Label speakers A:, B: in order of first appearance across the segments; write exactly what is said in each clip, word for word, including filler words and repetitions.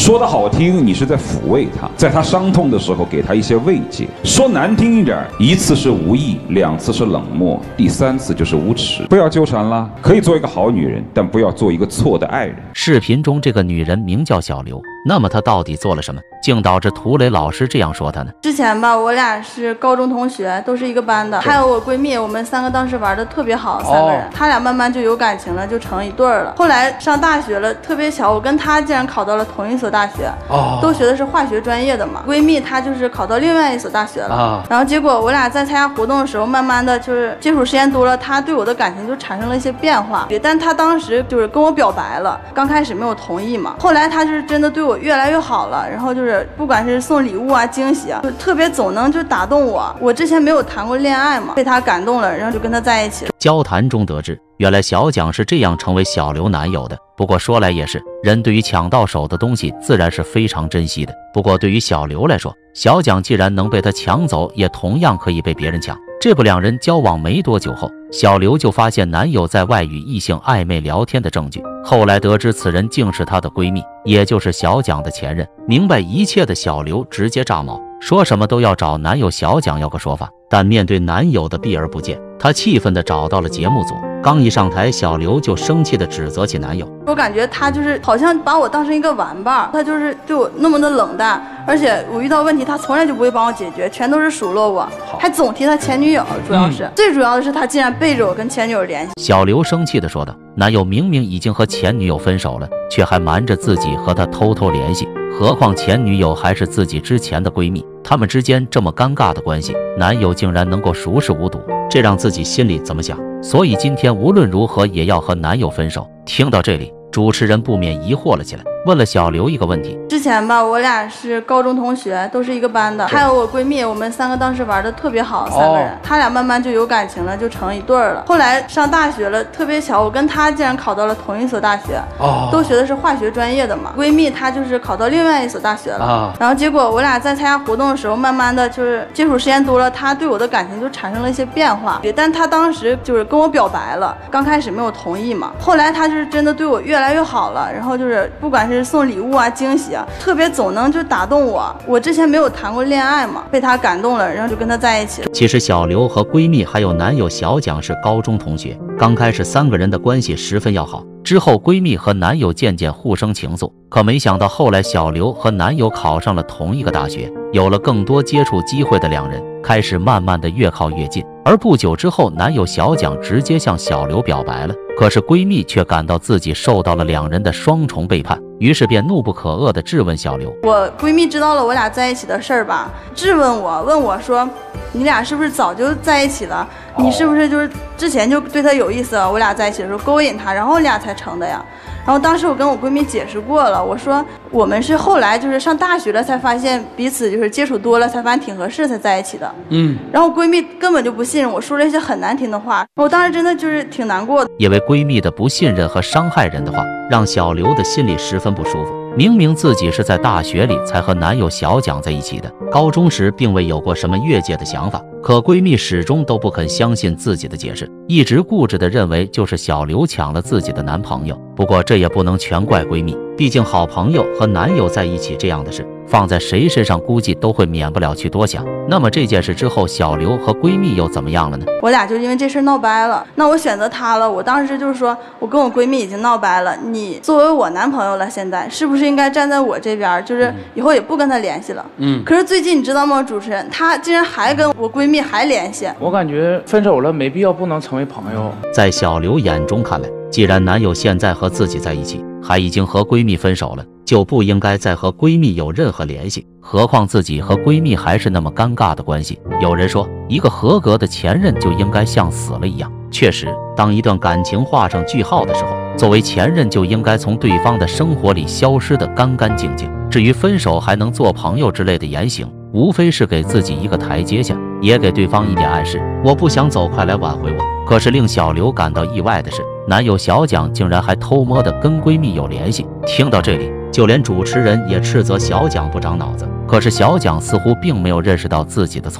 A: 说的好听，你是在抚慰他，在他伤痛的时候给他一些慰藉；说难听一点，一次是无意，两次是冷漠，第三次就是无耻。不要纠缠了，可以做一个好女人，但不要做一个错的爱人。
B: 视频中这个女人名叫小刘，那么她到底做了什么，竟导致涂磊老师这样说她呢？
C: 之前吧，我俩是高中同学，都是一个班的，还有我闺蜜，我们三个当时玩的特别好，三个人，他俩慢慢就有感情了，就成一对儿了。后来上大学了，特别巧，我跟她竟然考到了同一所大学，哦，都学的是化学专业的嘛。闺蜜她就是考到另外一所大学了，啊，然后结果我俩在参加活动的时候，慢慢的就是接触时间多了，她对我的感情就产生了一些变化。但她当时就是跟我表白了，刚开始没有同意嘛，后来她就是真的对我越来越好了，然后就是不管是送礼物啊、惊喜啊，就特别总能就打动我。我之前没有谈过恋爱嘛，被她感动了，然后就跟她在一起了。
B: 交谈中得知，原来小蒋是这样成为小刘男友的。不过说来也是，人对于抢到手的东西自然是非常珍惜的。不过对于小刘来说，小蒋既然能被他抢走，也同样可以被别人抢。这不，两人交往没多久后，小刘就发现男友在外与异性暧昧聊天的证据。后来得知此人竟是她的闺蜜，也就是小蒋的前任。明白一切的小刘直接炸毛，说什么都要找男友小蒋要个说法。但面对男友的避而不见，她气愤地找到了节目组。刚一上台，小刘就生气地指责起男友。
C: 我感觉他就是好像把我当成一个玩伴，他就是对我那么的冷淡，而且我遇到问题他从来就不会帮我解决，全都是数落我，还总提他前女友。主要是、嗯、最主要的是他竟然背着我跟前女友联系。
B: 小刘生气地说道，男友明明已经和前女友分手了，却还瞒着自己和他偷偷联系，何况前女友还是自己之前的闺蜜，他们之间这么尴尬的关系，男友竟然能够熟视无睹，这让自己心里怎么想？所以今天无论如何也要和男友分手。听到这里，主持人不免疑惑了起来，问了小刘一个问题。
C: 之前吧，我俩是高中同学，都是一个班的，还有我闺蜜，我们三个当时玩的特别好，三个人，他俩慢慢就有感情了，就成一对儿了。后来上大学了，特别巧，我跟她竟然考到了同一所大学，都学的是化学专业的嘛。闺蜜她就是考到另外一所大学了，然后结果我俩在参加活动的时候，慢慢的就是接触时间多了，她对我的感情就产生了一些变化。但她当时就是跟我表白了，刚开始没有同意嘛，后来她就是真的对我越来越好了，然后就是不管是送礼物啊、惊喜啊，特别总能就打动我。我之前没有谈过恋爱嘛，被她感动了，然后就跟她在一起了。
B: 其实小刘和闺蜜还有男友小蒋是高中同学，刚开始三个人的关系十分要好，之后闺蜜和男友渐渐互生情愫。可没想到后来小刘和男友考上了同一个大学，有了更多接触机会的两人开始慢慢的越靠越近。而不久之后，男友小蒋直接向小刘表白了，可是闺蜜却感到自己受到了两人的双重背叛，于是便怒不可遏地质问小刘。
C: 我闺蜜知道了我俩在一起的事儿吧，质问我，问我说你俩是不是早就在一起了，你是不是就是之前就对他有意思啊，我俩在一起的时候勾引他，然后俩才成的呀。然后当时我跟我闺蜜解释过了，我说我们是后来就是上大学了才发现彼此就是接触多了才发现挺合适才在一起的。嗯，然后闺蜜根本就不信任我，说了一些很难听的话，我当时真的就是挺难过的。
B: 因为闺蜜的不信任和伤害人的话，让小刘的心里十分不舒服。明明自己是在大学里才和男友小蒋在一起的，高中时并未有过什么越界的想法，可闺蜜始终都不肯相信自己的解释，一直固执地认为就是小刘抢了自己的男朋友。不过这也不能全怪闺蜜，毕竟好朋友和男友在一起这样的事，放在谁身上估计都会免不了去多想。那么这件事之后，小刘和闺蜜又怎么样了呢？
C: 我俩就因为这事闹掰了，那我选择他了。我当时就是说，我跟我闺蜜已经闹掰了，你作为我男朋友了，现在是不是应该站在我这边，就是以后也不跟他联系了？嗯。可是最近你知道吗，主持人，他竟然还跟我闺蜜还联系。
D: 我感觉分手了没必要不能成为朋友。
B: 在小刘眼中看来，既然男友现在和自己在一起，还已经和闺蜜分手了，就不应该再和闺蜜有任何联系，何况自己和闺蜜还是那么尴尬的关系。有人说，一个合格的前任就应该像死了一样。确实，当一段感情画上句号的时候，作为前任就应该从对方的生活里消失得干干净净。至于分手还能做朋友之类的言行，无非是给自己一个台阶下，也给对方一点暗示，我不想走，快来挽回我。可是令小刘感到意外的是，男友小蒋竟然还偷摸的跟闺蜜有联系。听到这里，就连主持人也斥责小蒋不长脑子。可是小蒋似乎并没有认识到自己的错误，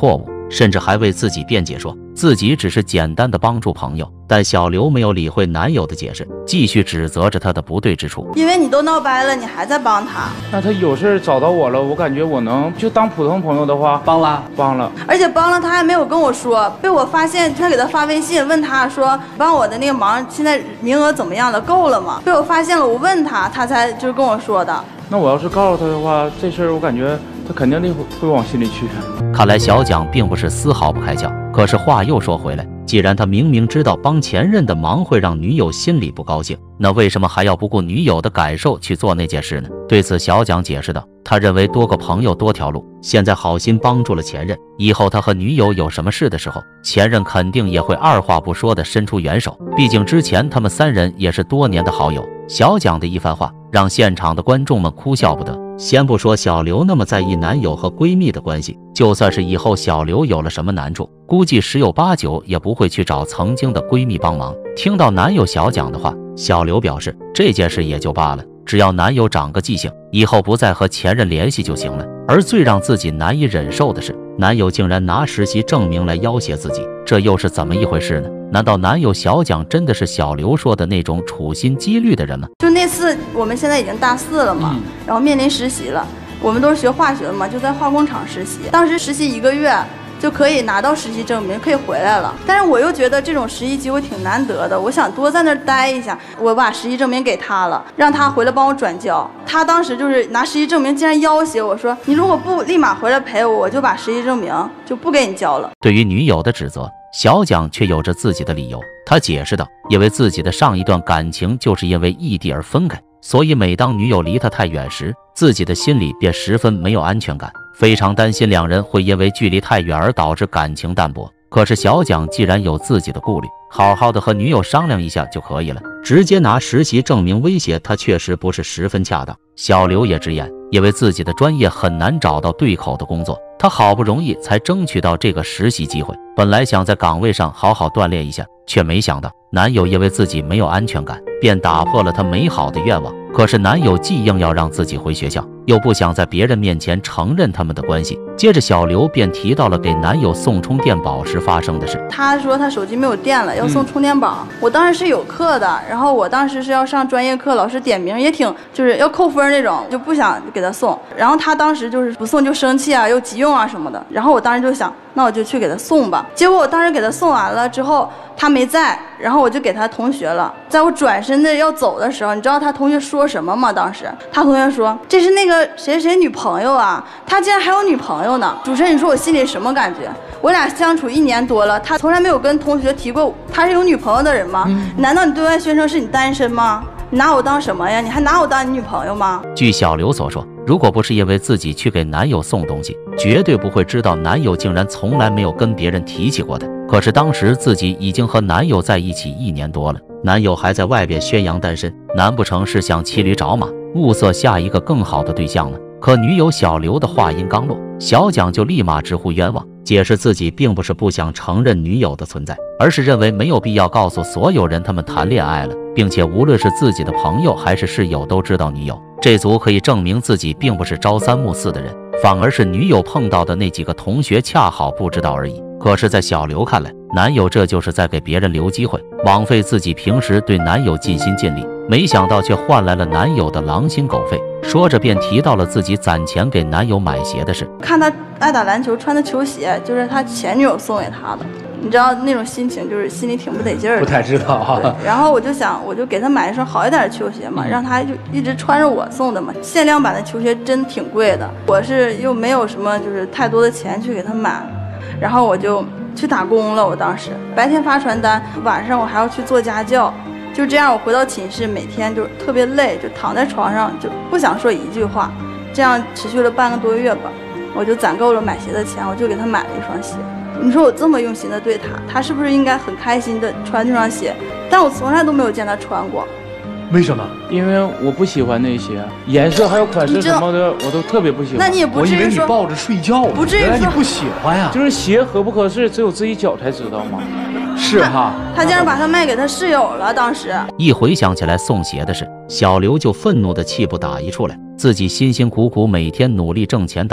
B: 甚至还为自己辩解说自己只是简单的帮助朋友。但小刘没有理会男友的解释，继续指责着他的不对之处。
C: 因为你都闹掰了，你还在帮他。
D: 那他有事找到我了，我感觉我能就当普通朋友的话，
E: 帮了，
D: 帮了。
C: 而且帮了他还没有跟我说，被我发现他给他发微信问他说帮我的那个忙现在名额怎么样了，够了吗？被我发现了，我问他，他才就是跟我说的。
D: 那我要是告诉他的话，这事儿我感觉他肯定得会往心里去。
B: 看来小蒋并不是丝毫不开窍，可是话又说回来，既然他明明知道帮前任的忙会让女友心里不高兴，那为什么还要不顾女友的感受去做那件事呢？对此小蒋解释道，他认为多个朋友多条路，现在好心帮助了前任，以后他和女友有什么事的时候，前任肯定也会二话不说的伸出援手，毕竟之前他们三人也是多年的好友。小蒋的一番话让现场的观众们哭笑不得。先不说小刘那么在意男友和闺蜜的关系，就算是以后小刘有了什么难处，估计十有八九也不会去找曾经的闺蜜帮忙。听到男友小蒋的话，小刘表示这件事也就罢了，只要男友长个记性，以后不再和前任联系就行了。而最让自己难以忍受的是，男友竟然拿实习证明来要挟自己，这又是怎么一回事呢？难道男友小蒋真的是小刘说的那种处心积虑的人吗？
C: 就那次我们现在已经大四了嘛，嗯、然后面临实习了，我们都是学化学的嘛，就在化工厂实习。当时实习一个月就可以拿到实习证明，可以回来了。但是我又觉得这种实习机会挺难得的，我想多在那儿待一下。我把实习证明给他了，让他回来帮我转交。他当时就是拿实习证明，竟然要挟我说：“你如果不立马回来陪我，我就把实习证明就不给你交了。”对于女友的指责，小蒋却有着自己的理由。他解释道，因为自己的上一段感情就是因为异地而分开，所以每当女友离他太远时，自己的心里便十分没有安全感，非常担心两人会因为距离太远而导致感情淡薄。可是小蒋既然有自己的顾虑，好好的和女友商量一下就可以了，直接拿实习证明威胁他确实不是十分恰当。小刘也直言，因为自己的专业很难找到对口的工作，他好不容易才争取到这个实习机会，本来想在岗位上好好锻炼一下，却没想到男友因为自己没有安全感，便打破了他美好的愿望。可是男友既硬要让自己回学校，又不想在别人面前承认他们的关系。接着小刘便提到了给男友送充电宝时发生的事。他说他手机没有电了，要送充电宝、嗯、我当时是有课的，然后我当时是要上专业课，老师点名也挺就是要扣分那种，就不想给他送。然后他当时就是不送就生气啊，又急用啊什么的。然后我当时就想，那我就去给他送吧。结果我当时给他送完了之后，他没在，然后我就给他同学了。在我转身的要走的时候，你知道他同学说什么吗？当时他同学说，这是那个谁谁女朋友啊，他竟然还有女朋友呢。主持人，你说我心里什么感觉？我俩相处一年多了，他从来没有跟同学提过他是有女朋友的人吗？嗯、难道你对外宣称是你单身吗？你拿我当什么呀？你还拿我当你女朋友吗？据小刘所说，如果不是因为自己去给男友送东西，绝对不会知道男友竟然从来没有跟别人提起过的。可是当时自己已经和男友在一起一年多了，男友还在外边宣扬单身，难不成是想骑驴找马，物色下一个更好的对象呢？可女友小刘的话音刚落，小蒋就立马直呼冤枉，解释自己并不是不想承认女友的存在，而是认为没有必要告诉所有人他们谈恋爱了，并且无论是自己的朋友还是室友都知道女友，这足可以证明自己并不是朝三暮四的人，反而是女友碰到的那几个同学恰好不知道而已。可是在小刘看来，男友这就是在给别人留机会，枉费自己平时对男友尽心尽力，没想到却换来了男友的狼心狗肺。说着便提到了自己攒钱给男友买鞋的事。看他爱打篮球穿的球鞋就是他前女友送给他的，你知道那种心情就是心里挺不得劲儿的。
E: 不太知道啊。
C: 然后我就想我就给他买一双好一点的球鞋嘛，让他就一直穿着我送的嘛。限量版的球鞋真挺贵的，我是又没有什么就是太多的钱去给他买，然后我就去打工了。我当时白天发传单，晚上我还要去做家教。就这样我回到寝室，每天就特别累，就躺在床上就不想说一句话，这样持续了半个多月吧。我就攒够了买鞋的钱，我就给他买了一双鞋。你说我这么用心的对他，他是不是应该很开心的穿这双鞋？但我从来都没有见他穿过。
E: 为什么？
D: 因为我不喜欢那些颜色还有款式什么的，我都特别不喜欢。
C: 那你也不至于说，
E: 我以为你抱着睡觉呢，
C: 不至于说
E: 原来你不喜欢呀？
D: 就是鞋合不合适，只有自己脚才知道吗？
E: 是哈，
C: 他竟然把它卖给他室友了。当时
B: 一回想起来送鞋的事，小刘就愤怒的气不打一处来。自己辛辛苦苦每天努力挣钱打工，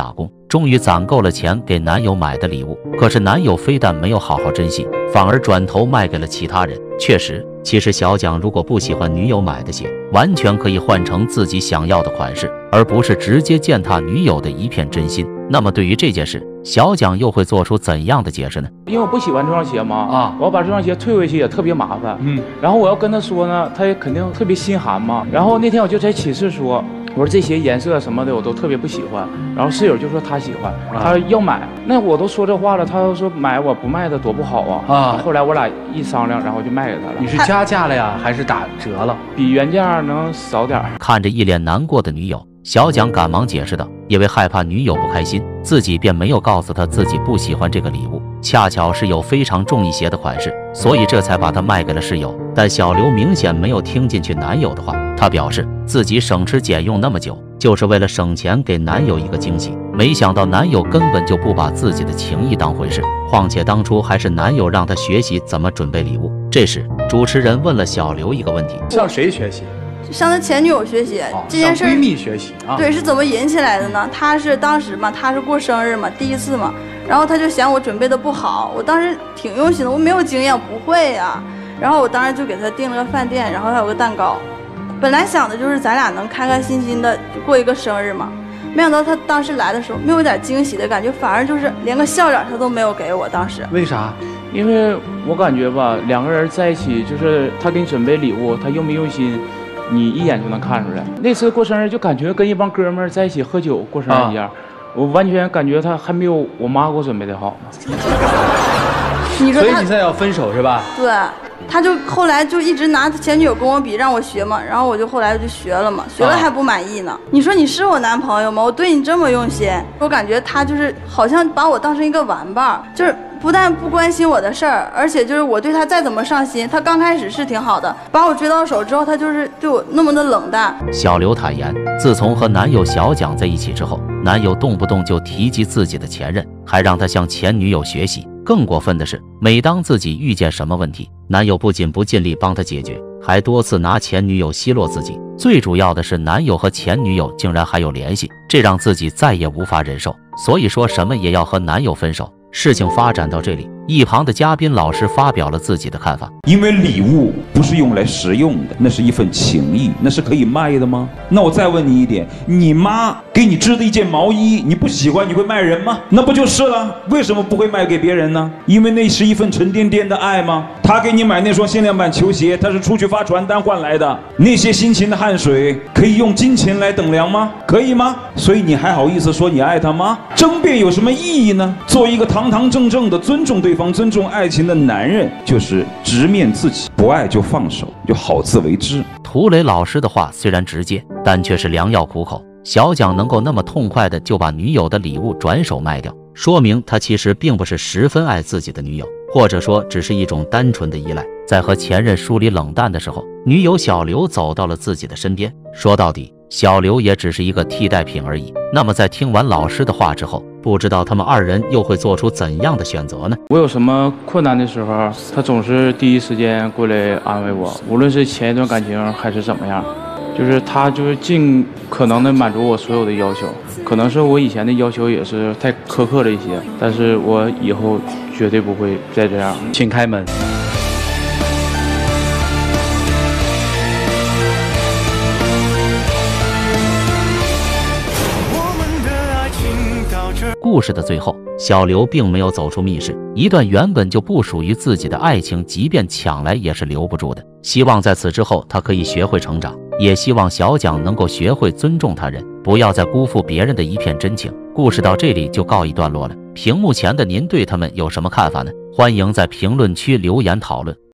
B: 终于攒够了钱给男友买的礼物。可是男友非但没有好好珍惜，反而转头卖给了其他人。确实，其实小蒋如果不喜欢女友买的鞋，完全可以换成自己想要的款式，而不是直接践踏女友的一片真心。那么对于这件事，小蒋又会做出怎样的解释呢？
D: 因为我不喜欢这双鞋嘛，
E: 啊，
D: 我要把这双鞋退回去也特别麻烦。
E: 嗯，
D: 然后我要跟他说呢，他也肯定特别心寒嘛。然后那天我就在寝室说，我说这些颜色什么的我都特别不喜欢。然后室友就说他喜欢，他要买。那我都说这话了，他又说买我不卖的多不好啊。
E: 啊，
D: 后来我俩一商量，然后就卖给他了。
E: 你是加价了呀，还是打折了？
D: 比原价能少点儿。
B: 看着一脸难过的女友，小蒋赶忙解释道，因为害怕女友不开心，自己便没有告诉她自己不喜欢这个礼物，恰巧是有非常中意鞋的款式，所以这才把它卖给了室友。但小刘明显没有听进去男友的话，他表示自己省吃俭用那么久，就是为了省钱给男友一个惊喜，没想到男友根本就不把自己的情意当回事，况且当初还是男友让他学习怎么准备礼物。这时主持人问了小刘一个问题，
E: 向谁学习？
C: 向他前女友学习、
E: 哦、
C: 这件事，
E: 闺蜜学习啊。
C: 对，是怎么引起来的呢？他是当时嘛，他是过生日嘛，第一次嘛，然后他就嫌我准备的不好，我当时挺用心的，我没有经验，不会呀、啊。然后我当时就给他订了个饭店，然后还有个蛋糕。本来想的就是咱俩能开开心心的过一个生日嘛，没想到他当时来的时候没有一点惊喜的感觉，反而就是连个笑脸他都没有给我。当时
E: 为啥？
D: 因为我感觉吧，两个人在一起，就是他给你准备礼物，他用没用心，你一眼就能看出来。那次过生日就感觉跟一帮哥们儿在一起喝酒过生日一样，啊、我完全感觉他还没有我妈给我准备的好呢。
C: 你说，
E: 所以你现在要分手是吧？
C: 对。他就后来就一直拿前女友跟我比，让我学嘛，然后我就后来就学了嘛，学了还不满意呢。你说你是我男朋友吗？我对你这么用心，我感觉他就是好像把我当成一个玩伴，就是不但不关心我的事儿，而且就是我对他再怎么上心，他刚开始是挺好的，把我追到手之后，他就是对我那么的冷淡。
B: 小刘坦言，自从和男友小蒋在一起之后，男友动不动就提及自己的前任，还让他向前女友学习。更过分的是，每当自己遇见什么问题，男友不仅不尽力帮他解决，还多次拿前女友奚落自己。最主要的是，男友和前女友竟然还有联系，这让自己再也无法忍受，所以说什么也要和男友分手。事情发展到这里，一旁的嘉宾老师发表了自己的看法。
A: 因为礼物不是用来实用的，那是一份情谊，那是可以卖的吗？那我再问你一点，你妈给你织的一件毛衣，你不喜欢，你会卖人吗？那不就是了？为什么不会卖给别人呢？因为那是一份沉甸甸的爱吗？他给你买那双限量版球鞋，他是出去发传单换来的，那些辛勤的汗水可以用金钱来等量吗？可以吗？所以你还好意思说你爱他吗？争辩有什么意义呢？作为一个堂堂正正的尊重对方、尊重爱情的男人，就是直面自己，不爱就放手，就好自为之。
B: 涂磊老师的话虽然直接，但却是良药苦口。小蒋能够那么痛快的就把女友的礼物转手卖掉，说明他其实并不是十分爱自己的女友，或者说只是一种单纯的依赖。在和前任疏离冷淡的时候，女友小刘走到了自己的身边。说到底，小刘也只是一个替代品而已。那么在听完老师的话之后，不知道他们二人又会做出怎样的选择呢？
D: 我有什么困难的时候，他总是第一时间过来安慰我，无论是前一段感情还是怎么样，就是他就是尽可能的满足我所有的要求。可能是我以前的要求也是太苛刻了一些，但是我以后绝对不会再这样。
E: 请开门。
B: 故事的最后，小刘并没有走出密室，一段原本就不属于自己的爱情，即便抢来也是留不住的。希望在此之后他可以学会成长，也希望小蒋能够学会尊重他人，不要再辜负别人的一片真情。故事到这里就告一段落了。屏幕前的您对他们有什么看法呢？欢迎在评论区留言讨论。